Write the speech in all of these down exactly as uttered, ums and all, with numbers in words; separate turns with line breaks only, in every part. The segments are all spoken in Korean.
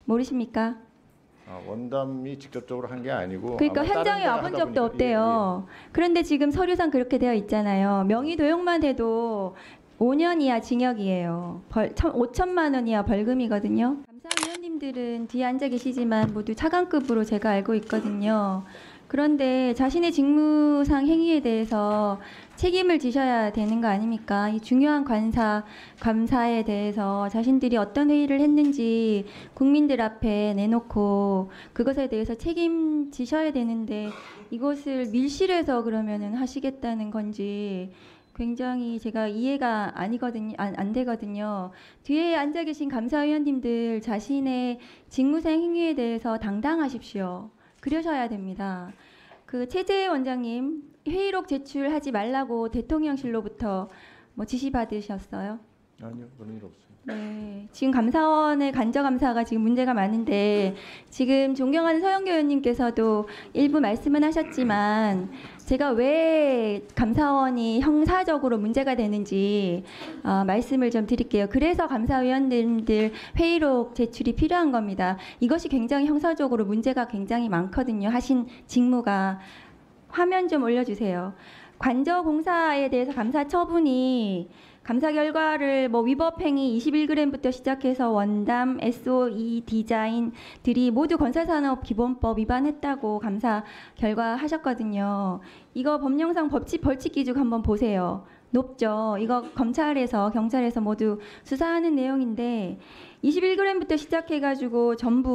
모르십니까?
아, 원담이 직접적으로 한 게 아니고
그러니까
아마 다른
현장에
데가
와본
하다
적도
보니까-
없대요.
예, 예.
그런데 지금 서류상 그렇게 되어 있잖아요. 명의 도용만 돼도 오 년 이하 징역이에요. 벌, 오천만 원 이하 벌금이거든요. 감사위원님들은 뒤에 앉아 계시지만 모두 차관급으로 제가 알고 있거든요. 그런데 자신의 직무상 행위에 대해서 책임을 지셔야 되는 거 아닙니까? 이 중요한 관사, 감사에 대해서 자신들이 어떤 회의를 했는지 국민들 앞에 내놓고 그것에 대해서 책임지셔야 되는데 이것을 밀실에서 그러면은 하시겠다는 건지 굉장히 제가 이해가 아니거든요, 안, 안 되거든요. 뒤에 앉아 계신 감사위원님들 자신의 직무상 행위에 대해서 당당하십시오. 그러셔야 됩니다. 그 최재 원장님 회의록 제출하지 말라고 대통령실로부터 뭐 지시 받으셨어요?
아니요, 그런 일 없어요.
네, 지금 감사원의 간접감사가 지금 문제가 많은데 지금 존경하는 서영교 의원님께서도 일부 말씀은 하셨지만 제가 왜 감사원이 형사적으로 문제가 되는지 어, 말씀을 좀 드릴게요. 그래서 감사위원님들 회의록 제출이 필요한 겁니다. 이것이 굉장히 형사적으로 문제가 굉장히 많거든요. 하신 직무가. 화면 좀 올려주세요. 관저공사에 대해서 감사 처분이 감사 결과를 뭐 위법 행위 이십일 그램부터 시작해서 원담, 에스오이 디자인들이 모두 건설산업기본법 위반했다고 감사 결과 하셨거든요. 이거 법령상 법칙, 벌칙 기준 한번 보세요. 높죠. 이거 검찰에서 경찰에서 모두 수사하는 내용인데 이십일 그램부터 시작해가지고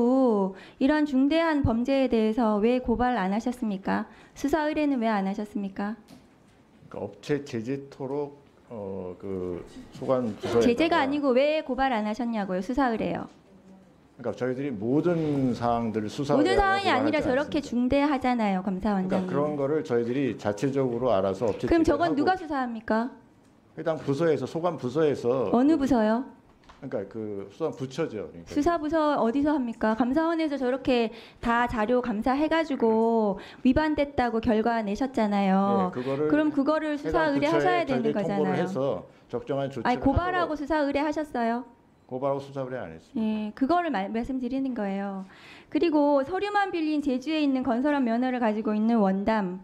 전부 이런 중대한 범죄에 대해서 왜 고발 안 하셨습니까? 수사 의뢰는 왜 안 하셨습니까?
그러니까 업체 제재토록 어, 그 소관 부서에
제재가 아니고 왜 고발 안 하셨냐고요? 수사 의뢰요.
그러니까 저희들이 모든 사항들을 수사
모든 사항이 아니라 저렇게 중대하잖아요, 검사원장님.
그러니까 그런 거를 저희들이 자체적으로 알아서 업체
그럼
제재를
저건
하고
누가 수사합니까?
해당 부서에서 소관 부서에서
어느 부서요?
그러니까 그 수사 부처죠. 그러니까
수사부서 어디서 합니까? 감사원에서 저렇게 다 자료 감사해가지고 위반됐다고 결과 내셨잖아요.
예, 그거를
그럼 그거를 수사
해당
의뢰하셔야
부처에
되는
저희들이 통보를
거잖아요.
해서 적정한 조치를
아니 고발하고
하도록
수사 의뢰하셨어요?
고발하고 수사 의뢰 안 했습니다.
예, 그거를 말, 말씀드리는 거예요. 그리고 서류만 빌린 제주에 있는 건설업 면허를 가지고 있는 원담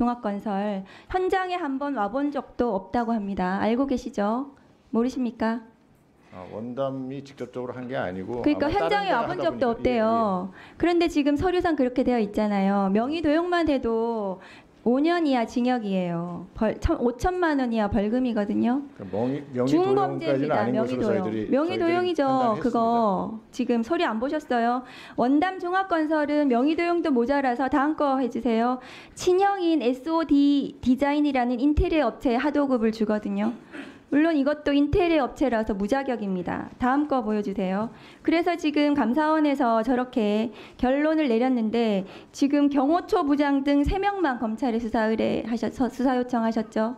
종합건설 현장에 한번 와본 적도 없다고 합니다. 알고 계시죠? 모르십니까?
아, 원담이 직접적으로 한 게 아니고
그러니까
아마 다른
현장에
데가
와본
하다
적도
보니까-
없대요. 그런데 지금 서류상 그렇게 되어 있잖아요. 명의 도용만 돼도 오 년 이하 징역이에요. 벌, 오천만 원 이하 벌금이거든요.
예, 예. 그 명의 명의 도용까지는
중범죄입니다.
아닌
명의
것으로
도용.
저희들이
명의
저희들이
도용이죠.
판단했습니다.
그거 지금 서류 안 보셨어요? 원담 종합건설은 명의 도용도 모자라서 다음 거 해주세요. 친형인 에스오디 디자인이라는 인테리어 업체에 하도급을 주거든요. 물론 이것도 인테리어 업체라서 무자격입니다. 다음 거 보여주세요. 그래서 지금 감사원에서 저렇게 결론을 내렸는데 지금 경호처 부장 등 세 명만 검찰에 수사 의뢰하셔서 수사 요청하셨죠?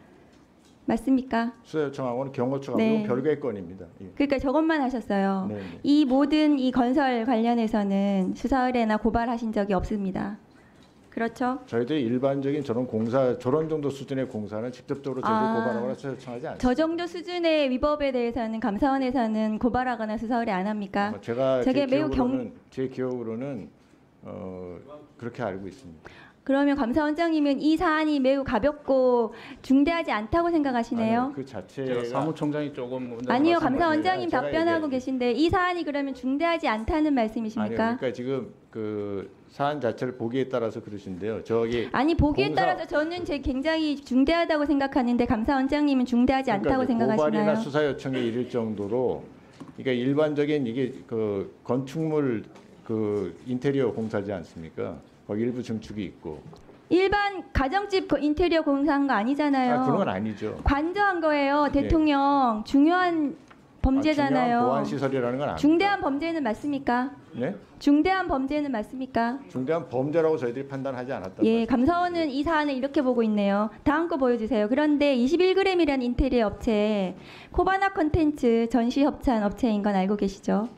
맞습니까?
수사 요청하고는 경호처가
네.
네. 별개의 건입니다. 예.
그러니까 저것만 하셨어요.
네, 네.
이 모든 이 건설 관련해서는 수사 의뢰나 고발하신 적이 없습니다. 그렇죠?
저희들이 일반적인 저런 공사 저런 정도 수준의 공사는 직접적으로 저희들이
아,
고발하거나 수사 요청하지 않습니다.
저 정도 수준의 위법에 대해서는 감사원에서는 고발하거나 수사 의뢰 안 합니까?
뭐 제가
저게
제
매우
기억으로는
경-
제 기억으로는 어, 그렇게 알고 있습니다.
그러면 감사원장님은 이 사안이 매우 가볍고 중대하지 않다고 생각하시네요?
아니요, 그
제가
자체가
사무총장이 조금 먼저
아니요,
말씀을
감사원장님
제가
답변하고
얘기하죠.
계신데 이 사안이 그러면 중대하지 않다는 말씀이십니까?
아니요, 그러니까 지금 그 사안 자체를 보기에 따라서 그러신데요. 저기
아니 보기에
공사-
따라서 저는 제 굉장히 중대하다고 생각하는데 감사원장님은 중대하지 않다고
그러니까 고발이나
생각하시나요?
수사 요청에 이를 정도로 그러니까 일반적인 이게 그 건축물 그 인테리어 공사지 않습니까? 거기 일부 증축이 있고.
일반 가정집 그 인테리어 공사한 거 아니잖아요.
아, 그런 건 아니죠.
관저한 거예요. 대통령 중요한 범죄잖아요.
아, 보안 시설이라는 건 아닙니다.
중대한 범죄는 맞습니까?
네?
중대한 범죄는 맞습니까?
중대한 범죄라고 저희들이 판단하지 않았다.
예, 감사원은 이 사안을 이렇게 보고 있네요. 다음 거 보여주세요. 그런데 이십일 그램이라는 인테리어 업체, 코바나 컨텐츠 전시 협찬 업체인 건 알고 계시죠?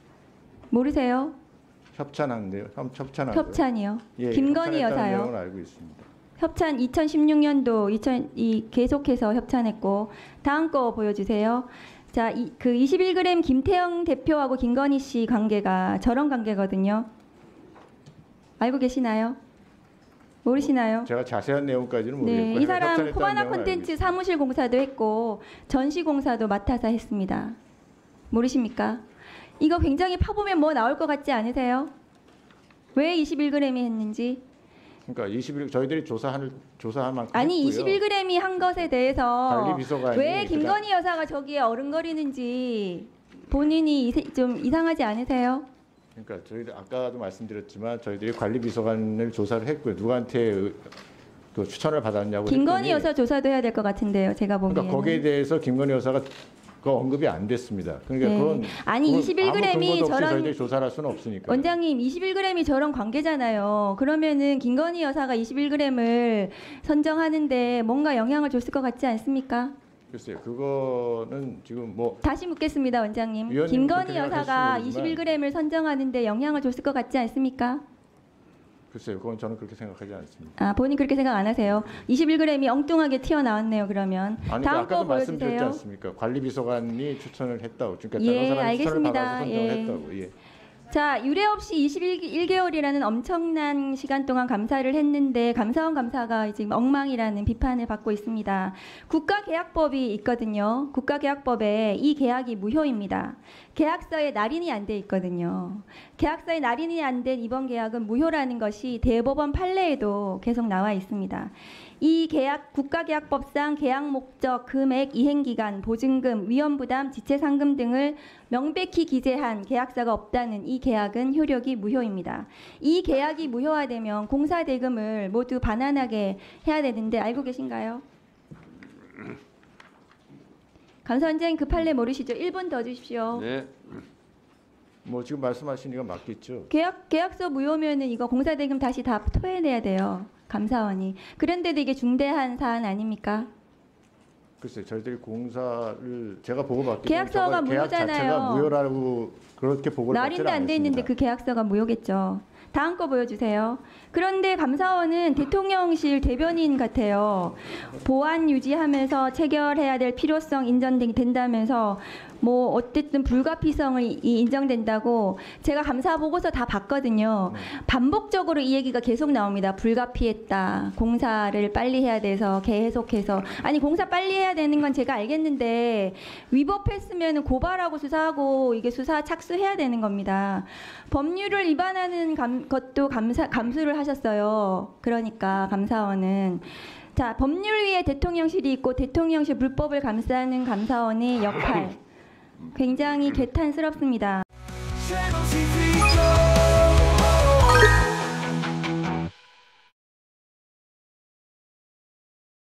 모르세요?
협찬한데요. 협- 협찬한
협찬이요.
예,
김건희
협찬했다는
여사요.
내용은 알고 있습니다.
협찬 이천십육 년도 이천, 이 계속해서 협찬했고 다음 거 보여주세요. 자, 이, 그 이십일 그램 김태형 대표하고 김건희 씨 관계가 저런 관계거든요. 알고 계시나요? 모르시나요?
제가 자세한 내용까지는
네,
모르겠고요.
이 사람
협찬했다는
코바나
내용은 알고
콘텐츠
있습니다.
사무실 공사도 했고 전시 공사도 맡아서 했습니다. 모르십니까? 이거 굉장히 파보면 뭐 나올 것 같지 않으세요? 왜 이십일 그램이 했는지?
그러니까 이십일 저희들이 조사하는 조사한 만큼
아니
했고요.
이십일 그램이 한 것에 대해서
관리비서관이
왜
그다음-
김건희 여사가 저기에 어른거리는지 본인이 이세, 좀 이상하지 않으세요?
그러니까 저희들 아까도 말씀드렸지만 저희들이 관리비서관을 조사를 했고요. 누구한테 그 추천을 받았냐고
김건희
했더니
여사 조사도 해야 될 것 같은데요. 제가 보기에는.
그러니까 거기에 대해서 김건희 여사가 그 언급이 안 됐습니다. 그러니까
네.
그건
아니
그건
이십일 그램이
아무 근거도 없이
저런
저희들이 조사를 할 수는 없으니까.
원장님 이십일 그램이 저런 관계잖아요. 그러면은 김건희 여사가 이십일 그램을 선정하는데 뭔가 영향을 줬을 것 같지 않습니까?
글쎄요, 그거는 지금 뭐
다시 묻겠습니다, 원장님.
위원님
김건희
그렇게
여사가
생각하실지 모르지만-
이십일 그램을 선정하는데 영향을 줬을 것 같지 않습니까?
글쎄요, 그건 저는 그렇게 생각하지 않습니다.
아, 본인 그렇게 생각 안 하세요. 이십일 그램이 엉뚱하게 튀어나왔네요, 그러면.
아니
다음
아까도
거
말씀드렸지
보여주세요.
않습니까? 관리비서관이 추천을 했다고. 그러니까
예,
다른 사람이
알겠습니다.
추천을 받아서 선정을
예.
했다고. 예.
자, 유례 없이 이십일 개월이라는 엄청난 시간 동안 감사를 했는데 감사원 감사가 지금 엉망이라는 비판을 받고 있습니다. 국가계약법이 있거든요. 국가계약법에 이 계약이 무효입니다. 계약서에 날인이 안 돼 있거든요. 계약서에 날인이 안 된 이번 계약은 무효라는 것이 대법원 판례에도 계속 나와 있습니다. 이 계약 국가계약법상 계약 목적, 금액, 이행기간, 보증금, 위험부담, 지체상금 등을 명백히 기재한 계약서가 없다는 이 계약은 효력이 무효입니다. 이 계약이 무효화되면 공사 대금을 모두 반환하게 해야 되는데 알고 계신가요? 감사원장님 그 판례 모르시죠? 일 분 더 주십시오.
네.
뭐 지금 말씀하신 이가 맞겠죠.
계약 계약서 무효면은 이거 공사 대금 다시 다 토해내야 돼요. 감사원이. 그런데도 이게 중대한 사안 아닙니까?
글쎄, 저희들이 공사를 제가 보고 봤기 때문에
계약서가
저거 계약
무효잖아요.
자체가 무효라고 그렇게 보고를 받지는
날인도 안 돼 있는데
않았습니다.
그 계약서가 무효겠죠. 다음 거 보여주세요. 그런데 감사원은 대통령실 대변인 같아요. 보안 유지하면서 체결해야 될 필요성 인정된다면서 뭐 어쨌든 불가피성이 인정된다고 제가 감사 보고서 다 봤거든요. 반복적으로 이 얘기가 계속 나옵니다. 불가피했다. 공사를 빨리 해야 돼서 계속해서 아니 공사 빨리 해야 되는 건 제가 알겠는데 위법했으면 고발하고 수사하고 이게 수사 착수해야 되는 겁니다. 법률을 위반하는 감, 것도 감사, 감수를 하셨어요. 그러니까 감사원은 자 법률위에 대통령실이 있고 대통령실 불법을 감싸는 감사원의 역할 굉장히 개탄스럽습니다.
Channel 티비